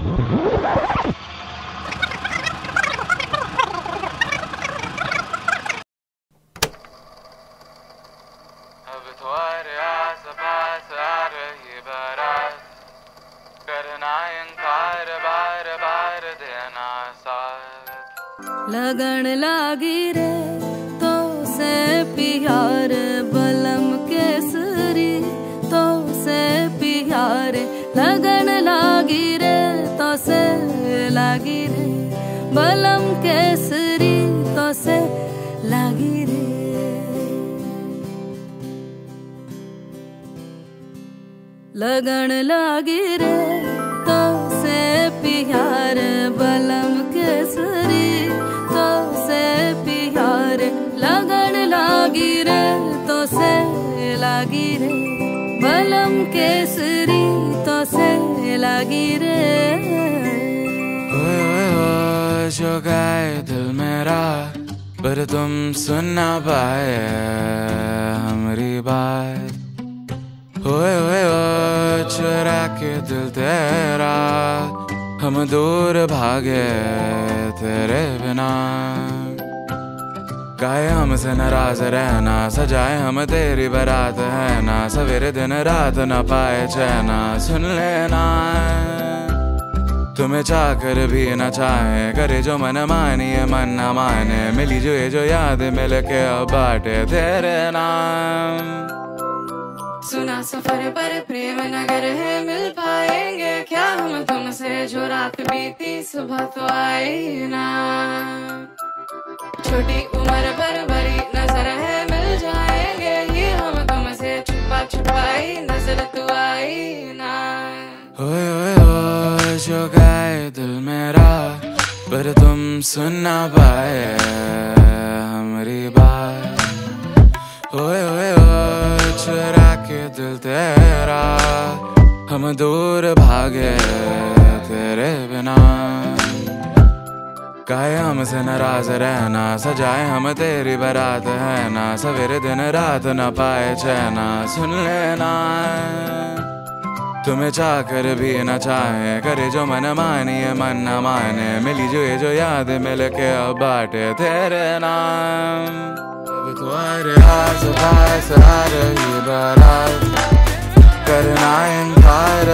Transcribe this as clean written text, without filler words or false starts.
अब तुम्हारे आस पास आ रही बारात, करना इनकार बार बार देना साथ। लगन लागी रे तो से प्यार बलम केसरी, तो से प्यार लगन लागी रे तो से लागी रे बलम केसरी, तो से लागी रे। लगन लागी रे तो से प्यार बलम केसरी, तो से प्यार लगन लागी रे तो से लागी रे बलम केसरी, तो से लागी रे। ओए जो गाए दिल मेरा पर तुम सुन ना पाए हमारी बात। ओए ओए चुरा के दिल तेरा हम दूर भागे तेरे बिना। काहे हमसे नाराज रहना, सजाए हम तेरी बारात है ना। सवेरे दिन रात न पाए चैना, सुन लेना तुम्हें चाहकर भी न चाहे, करे जो मन मानिए मन न माने। मिली जो ये जो याद मिल के अब बाटे तेरे नाम। सुना सफर पर प्रेम नगर है, मिल पाएंगे क्या हम तुमसे। जो रात बीती सुबह तो आई ना, छोटी उम्र पर बड़ी नजर है, मिल जाएंगे ये हम तुमसे। छुपा छुपाई नजर तू आई ना। ओए ओए ओए जो गाए दिल मेरा पर तुम सुन ना पाए हमारी बात। ओए ओए ओए चुरा के दिल तेरा हम दूर भागे तेरे बिना। काहे हमसे नाराज रहना, सजाए हम तेरी बारात है ना। सवेरे दिन रात न पाए चैना, सुन लेना तुम्हें चाहकर भी न चाहे, करे जो मन मानिए मन न माने। मिली जो ये जो याद मिल के अब बाटे तेरे नाम। अब तुम्हारे आस पास आ रही बारात, करना इनकार